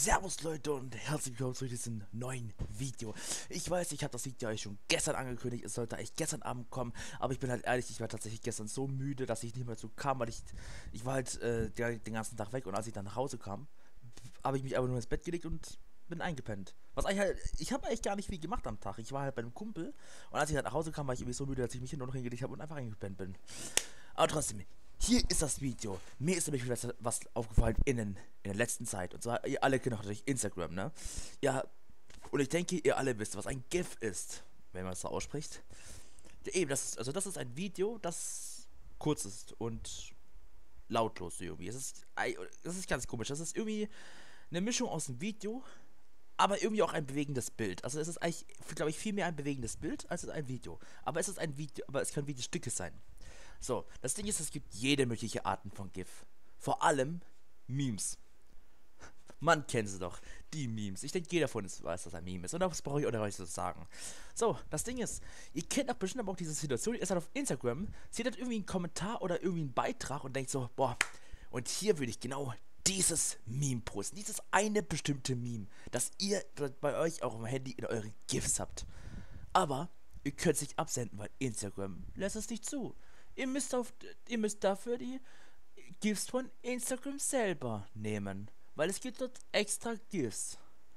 Servus Leute und herzlich willkommen zu diesem neuen Video. Ich weiß, ich habe das Video eigentlich schon gestern angekündigt, es sollte eigentlich gestern Abend kommen, aber ich bin halt ehrlich, ich war tatsächlich gestern so müde, dass ich nicht mehr dazu kam, weil ich war halt den ganzen Tag weg und als ich dann nach Hause kam, habe ich mich einfach nur ins Bett gelegt und bin eingepennt. Was eigentlich halt, ich habe eigentlich gar nicht viel gemacht am Tag, ich war halt bei einem Kumpel und als ich halt nach Hause kam, war ich irgendwie so müde, dass ich mich nur noch hingelegt habe und einfach eingepennt bin. Aber trotzdem, hier ist das Video. Mir ist nämlich was aufgefallen in der letzten Zeit. Und zwar, ihr alle kennt natürlich Instagram, ne? Ja, und ich denke, ihr alle wisst, was ein GIF ist, wenn man es so ausspricht. Ja, eben, das ist ein Video, das kurz ist und lautlos irgendwie. Das ist ganz komisch. Das ist irgendwie eine Mischung aus einem Video, aber irgendwie auch ein bewegendes Bild. Also es ist eigentlich, glaube ich, viel mehr ein bewegendes Bild als ein Video. Aber es können Videostücke sein. So, das Ding ist, es gibt jede mögliche Arten von GIF. Vor allem Memes. Man kennt sie doch, die Memes. Ich denke, jeder von uns weiß, dass ein Meme ist. Und das brauche ich euch zu sagen. So, das Ding ist, ihr kennt doch bestimmt aber auch diese Situation, ihr seid auf Instagram, seht halt irgendwie einen Kommentar oder irgendwie einen Beitrag und denkt so, boah, und hier würde ich genau dieses Meme posten. Dieses eine bestimmte Meme, das ihr bei euch auch am Handy in eure GIFs habt. Aber ihr könnt es nicht absenden, weil Instagram lässt es nicht zu. Ihr müsst dafür die GIFs von Instagram selber nehmen. Weil es gibt dort extra GIFs.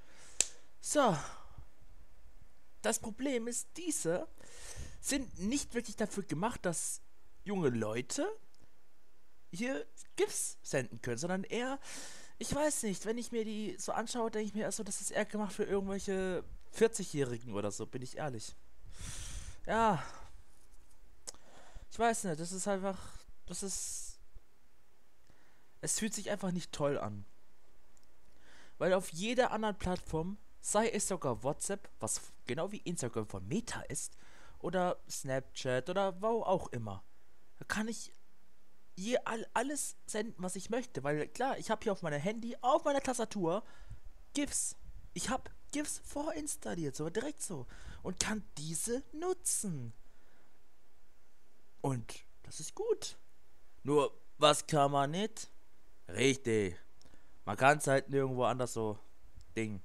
So. Das Problem ist, diese sind nicht wirklich dafür gemacht, dass junge Leute hier GIFs senden können, sondern eher, ich weiß nicht, wenn ich mir die so anschaue, denke ich mir erst so, das ist eher gemacht für irgendwelche 40-Jährigen oder so, bin ich ehrlich. Ja, ich weiß nicht, das ist einfach, das ist, es fühlt sich einfach nicht toll an. Weil auf jeder anderen Plattform, sei es sogar WhatsApp, was genau wie Instagram von Meta ist, oder Snapchat oder wo auch immer, da kann ich hier alles senden, was ich möchte. Weil klar, ich habe hier auf meinem Handy, auf meiner Tastatur, GIFs. Ich habe GIFs vorinstalliert, so direkt so. Und kann diese nutzen. Und das ist gut. Nur, was kann man nicht? Richtig. Man kann es halt nirgendwo anders so Ding.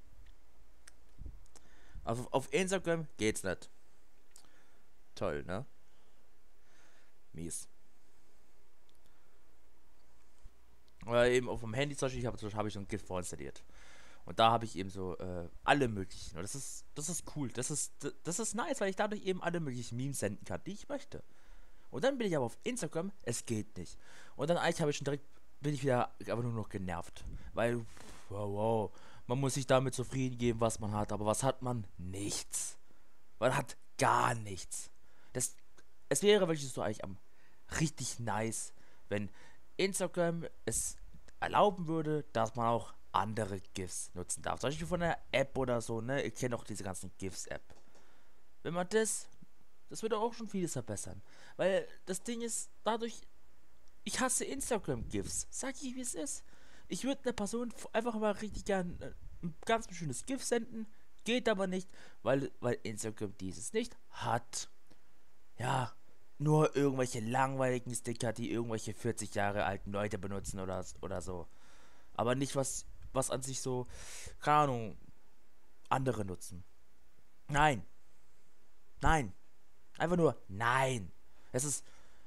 Also auf Instagram geht's nicht. Toll, ne? Mies. Oder eben auf dem Handy zum Beispiel, hab ich so ein GIF vorinstalliert. Und da habe ich eben so alle möglichen. Und das ist cool. Das ist nice, weil ich dadurch eben alle möglichen Memes senden kann, die ich möchte. Und dann bin ich aber auf Instagram, es geht nicht. Und dann eigentlich habe ich schon direkt, bin ich wieder aber nur noch genervt. Weil, wow, man muss sich damit zufrieden geben, was man hat. Aber was hat man? Nichts. Man hat gar nichts. Es wäre wirklich so eigentlich am richtig nice, wenn Instagram es erlauben würde, dass man auch andere GIFs nutzen darf. Zum Beispiel von einer App oder so, ne? Ihr kennt auch diese ganzen GIFs-App. Wenn man das würde auch schon vieles verbessern. Weil das Ding ist, dadurch, ich hasse Instagram-GIFs. Sag ich, wie es ist. Ich würde einer Person einfach mal richtig gern ein ganz schönes GIF senden. Geht aber nicht, weil Instagram dieses nicht hat. Ja, nur irgendwelche langweiligen Sticker, die irgendwelche 40 Jahre alten Leute benutzen oder so. Aber nicht was an sich so, keine Ahnung, andere nutzen. Nein, nein. Einfach nur nein. Es ist,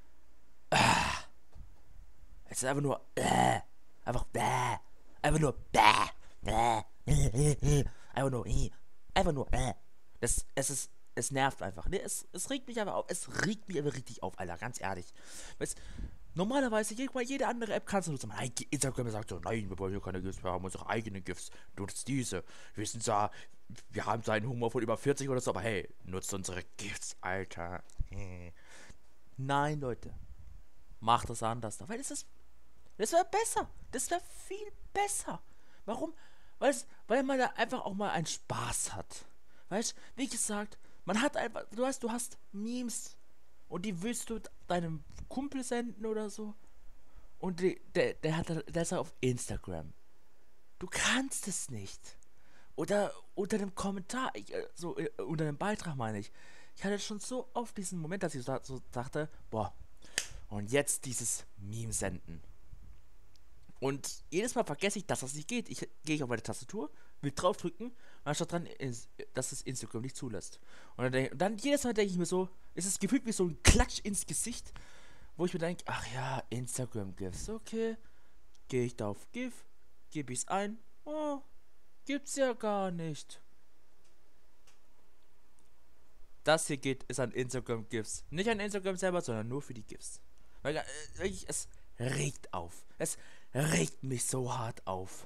es ist einfach nur, einfach bäh. Einfach nur bäh. Bäh. Einfach nur, einfach nur, es nervt einfach. Ne? Es regt mich einfach auf. Es regt mich aber richtig auf, Alter. Ganz ehrlich. Weißt, normalerweise, jede andere App kannst du nutzen. Nein, Instagram sagt so, nein, wir wollen hier keine GIFs, wir haben unsere eigenen GIFs. Nutzt diese. Wir sind zwar, wir haben so einen Humor von über 40 oder so, aber hey, nutzt unsere GIFs, Alter. Nein, Leute. Macht das anders. Weil das wäre besser. Das wäre viel besser. Warum? Weil man da einfach auch mal einen Spaß hat. Weißt, wie gesagt, man hat einfach, du hast Memes und die willst du deinem Kumpel senden oder so. Und der ist auf Instagram. Du kannst es nicht. Oder unter dem Kommentar, unter dem Beitrag meine ich. Ich hatte schon so oft diesen Moment, dass ich so dachte, boah, und jetzt dieses Meme senden. Und jedes Mal vergesse ich, dass das nicht geht. Gehe auf meine Tastatur, will draufdrücken und dann steht dran, dass es Instagram nicht zulässt. Und dann jedes Mal denke ich mir so, ist es gefühlt wie so ein Klatsch ins Gesicht, wo ich mir denke, ach ja, Instagram GIFs, okay. Gehe ich da auf GIF, gebe ich es ein, oh, gibt's ja gar nicht. Das hier ist an Instagram GIFs. Nicht an Instagram selber, sondern nur für die GIFs. Weil es regt auf. Es regt mich so hart auf.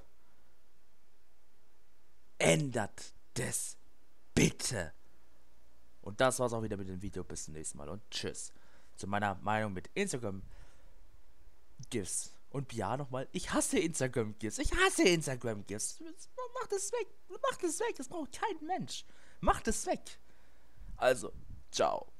Ändert das bitte. Und das war's auch wieder mit dem Video. Bis zum nächsten Mal und tschüss. Zu meiner Meinung mit Instagram GIFs. Und ja, nochmal, ich hasse Instagram GIFs. Ich hasse Instagram GIFs. Macht es weg. Macht es weg. Das braucht kein Mensch. Macht es weg. Also, ciao.